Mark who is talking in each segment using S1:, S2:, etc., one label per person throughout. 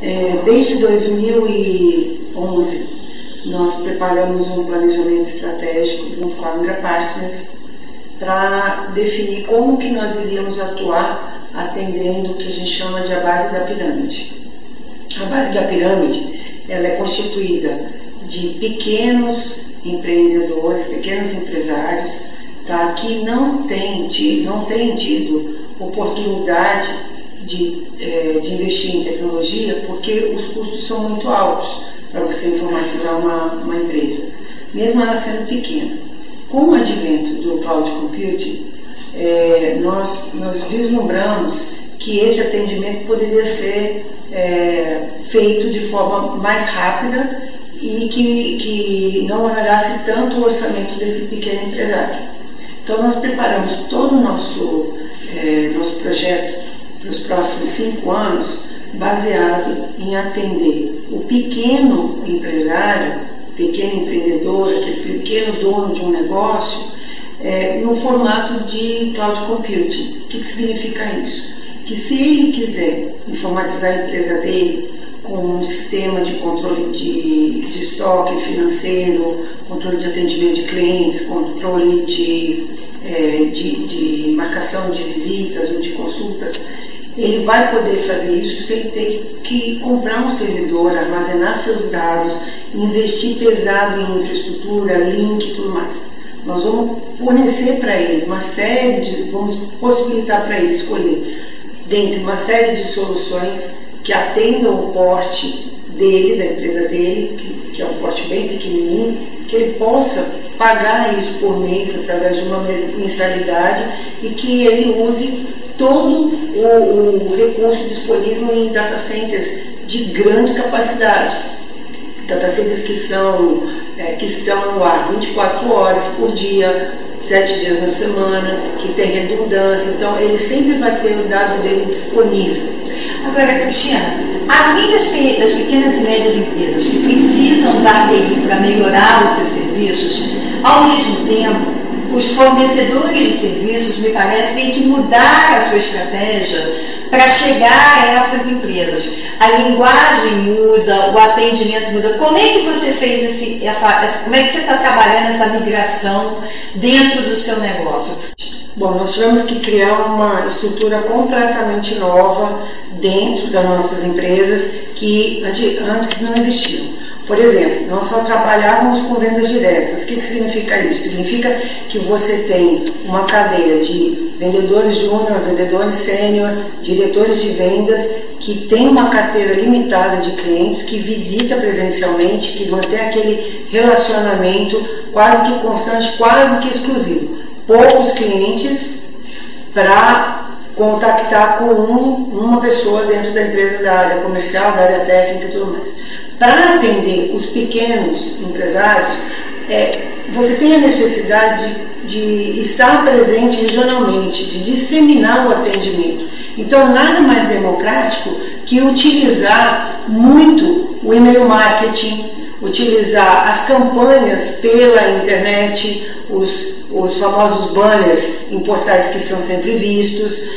S1: Desde 2011, nós preparamos um planejamento estratégico junto com a Angra Partners para definir como que nós iríamos atuar atendendo o que a gente chama de a base da pirâmide. A base da pirâmide, ela é constituída de pequenos empreendedores, pequenos empresários, tá, que não têm tido oportunidade de investir em tecnologia porque os custos são muito altos para você informatizar uma empresa, mesmo ela sendo pequena. Com o advento do Cloud Computing, nós vislumbramos que esse atendimento poderia ser feito de forma mais rápida e que não onerasse tanto o orçamento desse pequeno empresário. Então nós preparamos todo o nosso projeto para os próximos 5 anos baseado em atender o pequeno empresário, pequeno empreendedor, aquele pequeno dono de um negócio, no formato de Cloud Computing. O que significa isso? Que se ele quiser informatizar a empresa dele com um sistema de controle de estoque financeiro, controle de atendimento de clientes, controle de marcação de visitas ou de consultas, ele vai poder fazer isso sem ter que comprar um servidor, armazenar seus dados, investir pesado em infraestrutura, link e tudo mais. Nós vamos fornecer para ele vamos possibilitar para ele escolher dentre uma série de soluções que atendam o porte dele, da empresa dele, que é um porte bem pequenininho, que ele possa pagar isso por mês através de uma mensalidade e que ele use todo o recurso disponível em data centers de grande capacidade. Data centers que estão no ar 24 horas por dia, 7 dias na semana, que tem redundância, então ele sempre vai ter o dado dele disponível.
S2: Agora, Cristina, além das pequenas e médias empresas que precisam usar TI para melhorar os seus serviços, ao mesmo tempo, os fornecedores de serviços, me parece, têm que mudar a sua estratégia para chegar a essas empresas. A linguagem muda, o atendimento muda. Como é que você fez como é que você está trabalhando essa migração dentro do seu negócio?
S1: Bom, nós tivemos que criar uma estrutura completamente nova dentro das nossas empresas que antes não existiam. Por exemplo, nós só trabalhávamos com vendas diretas. O que significa isso? Significa que você tem uma cadeia de vendedores júnior, vendedores sênior, diretores de vendas que tem uma carteira limitada de clientes que visita presencialmente, que vão ter aquele relacionamento quase que constante, quase que exclusivo. Poucos clientes para contactar com uma pessoa dentro da empresa, da área comercial, da área técnica e tudo mais. Para atender os pequenos empresários, você tem a necessidade de estar presente regionalmente, de disseminar o atendimento. Então, nada mais democrático que utilizar muito o e-mail marketing, utilizar as campanhas pela internet, os famosos banners em portais que são sempre vistos,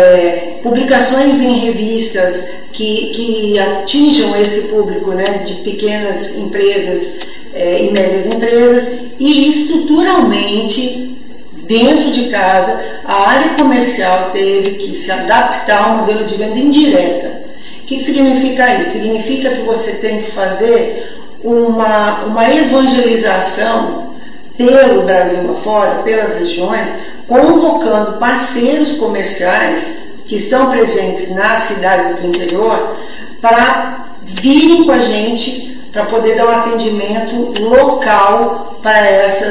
S1: publicações em revistas que atinjam esse público, né, de pequenas empresas e médias empresas, e estruturalmente, dentro de casa, a área comercial teve que se adaptar ao modelo de venda indireta. O que significa isso? Significa que você tem que fazer uma evangelização pelo Brasil afora, pelas regiões, convocando parceiros comerciais que estão presentes nas cidades do interior para virem com a gente para poder dar um atendimento local para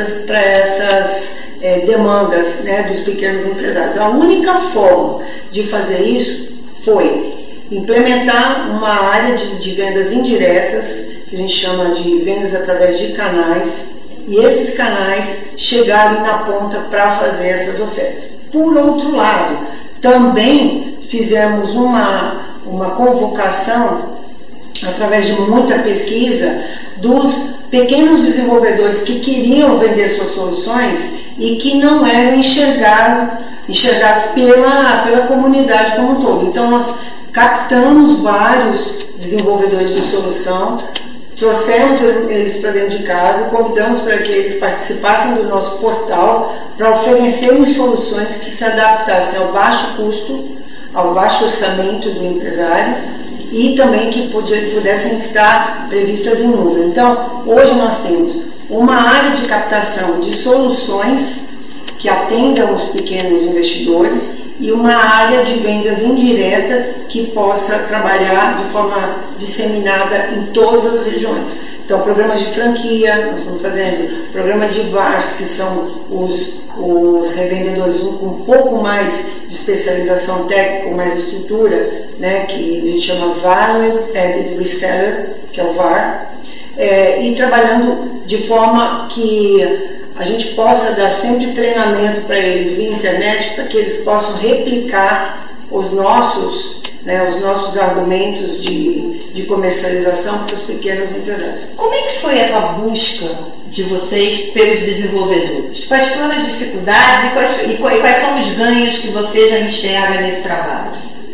S1: essas demandas, né, dos pequenos empresários. A única forma de fazer isso foi implementar uma área de vendas indiretas, que a gente chama de vendas através de canais, e esses canais chegarem na ponta para fazer essas ofertas. Por outro lado, também fizemos uma convocação, através de muita pesquisa, dos pequenos desenvolvedores que queriam vender suas soluções e que não eram enxergados pela comunidade como um todo. Então, nós captamos vários desenvolvedores de solução, trouxemos eles para dentro de casa, convidamos para que eles participassem do nosso portal para oferecermos soluções que se adaptassem ao baixo custo, ao baixo orçamento do empresário e também que pudessem estar previstas em nuvem. Então, hoje nós temos uma área de captação de soluções que atendam os pequenos investidores e uma área de vendas indireta que possa trabalhar de forma disseminada em todas as regiões. Então, programas de franquia, nós estamos fazendo programa de VARs, que são os revendedores com um pouco mais de especialização técnica, com mais estrutura, né, que a gente chama Value Added Reseller, que é o VAR, e trabalhando de forma que a gente possa dar sempre treinamento para eles via internet, para que eles possam replicar os nossos argumentos de comercialização para os pequenos empresários.
S2: Como é que foi essa busca de vocês pelos desenvolvedores? Quais foram as dificuldades e quais são os ganhos que você já enxerga nesse trabalho?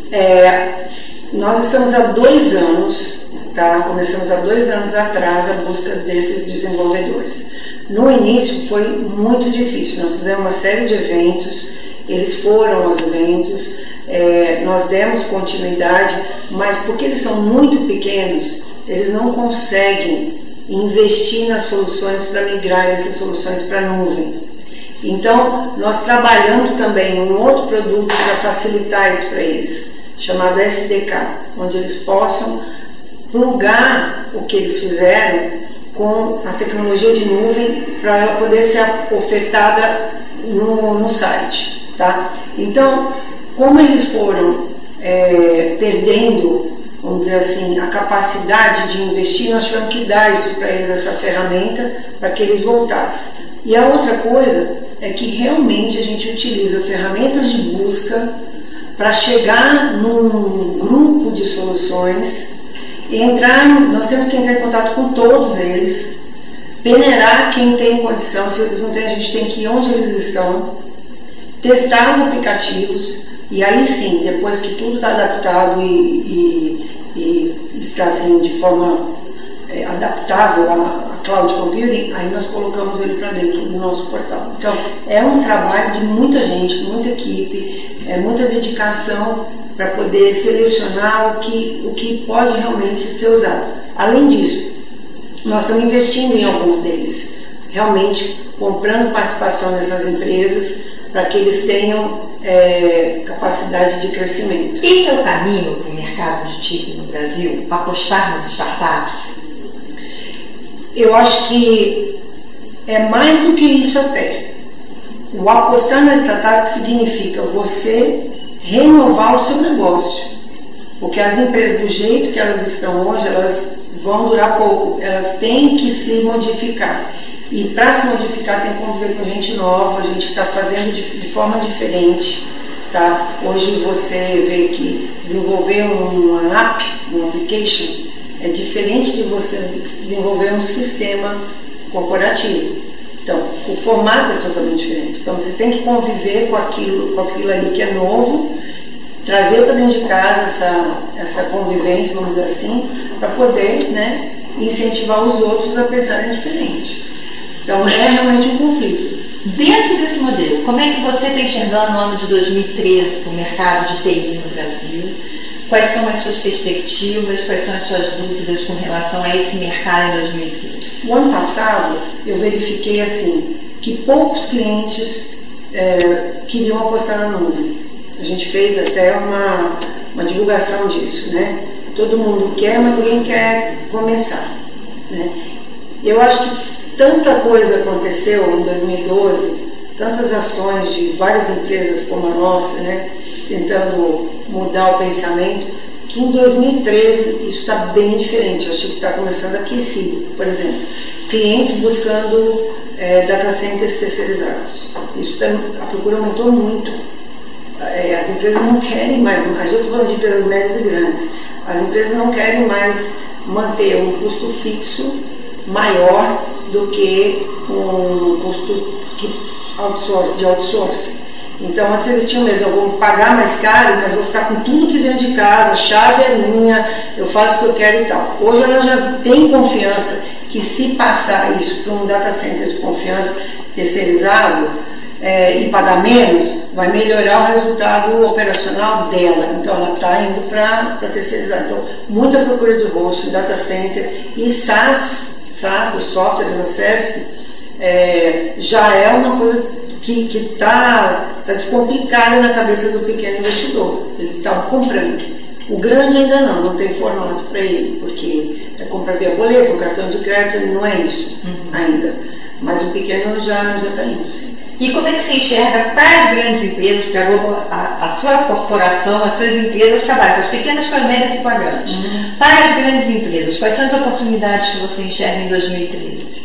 S1: Nós estamos há 2 anos, tá? Começamos há 2 anos atrás a busca desses desenvolvedores. No início foi muito difícil, nós fizemos uma série de eventos, eles foram aos eventos, nós demos continuidade, mas porque eles são muito pequenos, eles não conseguem investir nas soluções para migrar essas soluções para a nuvem. Então, nós trabalhamos também um outro produto para facilitar isso para eles, chamado SDK, onde eles possam plugar o que eles fizeram com a tecnologia de nuvem para ela poder ser ofertada no site, tá? Então, como eles foram perdendo, vamos dizer assim, a capacidade de investir, nós tivemos que dar isso para eles, essa ferramenta, para que eles voltassem. E a outra coisa é que realmente a gente utiliza ferramentas de busca para chegar num grupo de soluções. Nós temos que entrar em contato com todos eles, peneirar quem tem condição, se eles não têm, a gente tem que ir onde eles estão, testar os aplicativos, e aí sim, depois que tudo está adaptado e está assim de forma adaptável a cloud computing, aí nós colocamos ele para dentro do nosso portal. Então, é um trabalho de muita gente, muita equipe, muita dedicação para poder selecionar o que pode realmente ser usado. Além disso, nós estamos investindo em alguns deles, realmente comprando participação nessas empresas para que eles tenham capacidade de crescimento.
S2: Esse é o caminho para o mercado de TIC no Brasil, apostar nas startups?
S1: Eu acho que é mais do que isso até. O apostar na startup significa você renovar o seu negócio, porque as empresas, do jeito que elas estão hoje, elas vão durar pouco, elas têm que se modificar, e para se modificar tem que conviver com gente nova, gente que está fazendo de forma diferente, tá? Hoje você vê que desenvolver uma app, um application, é diferente de você desenvolver um sistema corporativo. Então, o formato é totalmente diferente. Então, você tem que conviver com aquilo ali que é novo, trazer para dentro de casa essa convivência, vamos dizer assim, para poder, né, incentivar os outros a pensarem diferente. Então, é realmente um conflito.
S2: Dentro desse modelo, como é que você está enxergando o ano de 2013 para o mercado de TI no Brasil? Quais são as suas perspectivas, quais são as suas dúvidas com relação a esse mercado em 2013?
S1: O ano passado, eu verifiquei assim, que poucos clientes queriam apostar na nuvem. A gente fez até uma divulgação disso, né? Todo mundo quer, mas ninguém quer começar, né? Eu acho que tanta coisa aconteceu em 2012, tantas ações de várias empresas como a nossa, né, tentando mudar o pensamento, que em 2013 isso está bem diferente. Eu acho que está começando aquecido. Por exemplo, clientes buscando data centers terceirizados. A procura aumentou muito. As empresas não querem mais, a gente está falando de empresas médias e grandes, as empresas não querem mais manter um custo fixo maior do que um custo de outsourcing. Então antes eles tinham medo, eu vou pagar mais caro, mas vou ficar com tudo aqui dentro de casa, a chave é minha, eu faço o que eu quero e tal. Hoje ela já tem confiança que se passar isso para um data center de confiança terceirizado e pagar menos, vai melhorar o resultado operacional dela. Então ela está indo para terceirizar. Então muita procura do host, data center e SaaS, o Software as a Service, já é uma coisa que está descomplicada na cabeça do pequeno investidor. Ele está comprando. O grande ainda não tem formato para ele, porque é comprar via boleto, cartão de crédito, não é isso ainda. Mas o pequeno já está indo, sim.
S2: E como é que você enxerga para as grandes empresas, porque a sua corporação, as suas empresas trabalham com as pequenas, com as médias e com as grandes. Para as grandes empresas, quais são as oportunidades que você enxerga em 2013?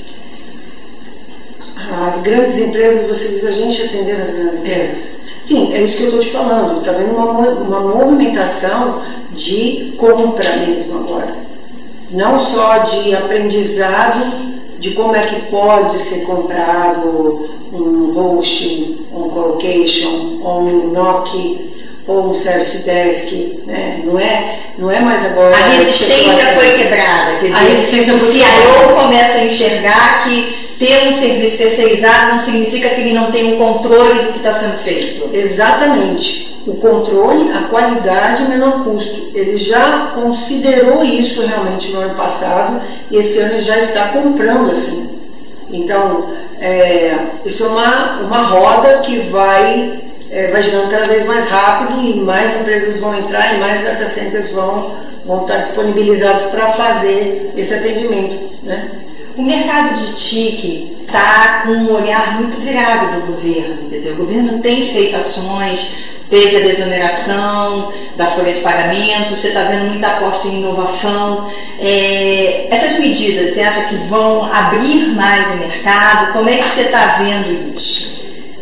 S1: As grandes empresas, você diz a gente atender as grandes empresas? Sim, é isso que eu estou te falando. Está vendo uma movimentação de compra mesmo agora. Não só de aprendizado de como é que pode ser comprado um hosting, um colocation, ou um NOC, ou um service desk, né? Não é mais agora...
S2: A resistência foi quebrada, quer dizer, o CIO começa a enxergar que ter um serviço terceirizado não significa que ele não tem o controle do que está sendo feito.
S1: Exatamente. O controle, a qualidade e o menor custo. Ele já considerou isso realmente no ano passado e esse ano ele já está comprando assim. Então, isso é uma roda que vai girando cada vez mais rápido e mais empresas vão entrar e mais data centers vão estar disponibilizados para fazer esse atendimento, né?
S2: O mercado de TIC está com um olhar muito virado do governo. Quer dizer, o governo tem feito ações, teve a desoneração da folha de pagamento, você está vendo muita aposta em inovação. Essas medidas, você acha que vão abrir mais o mercado? Como é que você está vendo isso?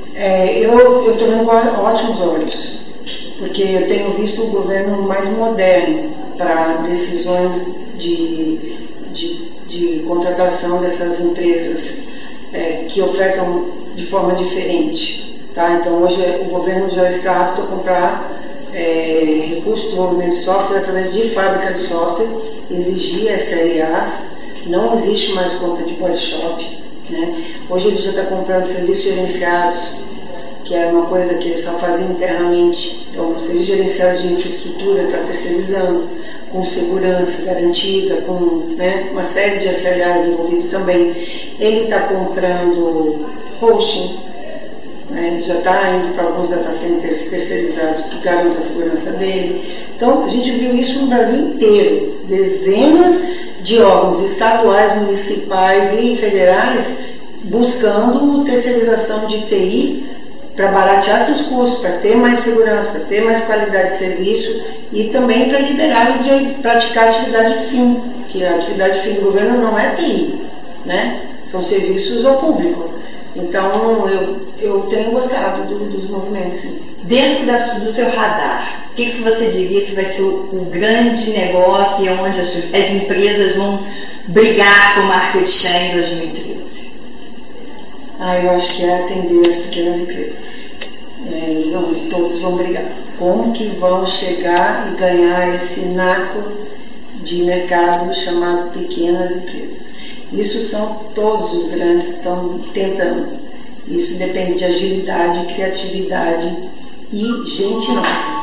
S1: Eu estou vendo com ótimos olhos, porque eu tenho visto o governo mais moderno para decisões de contratação dessas empresas que ofertam de forma diferente. Tá? Então hoje o governo já está apto a comprar recursos de desenvolvimento de software através de fábrica de software, exigir SLAs, não existe mais compra de polishop, né? Hoje ele já está comprando serviços gerenciados, que é uma coisa que ele só fazia internamente. Então, serviços gerenciados de infraestrutura está terceirizando, com segurança garantida, com uma série de SLAs envolvido também. Ele está comprando hosting, já está indo para alguns data centers terceirizados que garantem a segurança dele. Então, a gente viu isso no Brasil inteiro. Dezenas de órgãos estaduais, municipais e federais buscando terceirização de TI para baratear seus custos, para ter mais segurança, para ter mais qualidade de serviço e também para liberar de praticar atividade fim, que a atividade fim do governo não é TI, né? São serviços ao público. Então, eu tenho gostado dos movimentos. Sim.
S2: Dentro do seu radar, o que você diria que vai ser o grande negócio e onde as empresas vão brigar com o market share em 2013?
S1: Eu acho que é atender as pequenas empresas. Todos vão brigar. Como que vão chegar e ganhar esse naco de mercado chamado pequenas empresas? Isso são todos os grandes que estão tentando. Isso depende de agilidade, criatividade e gente nova.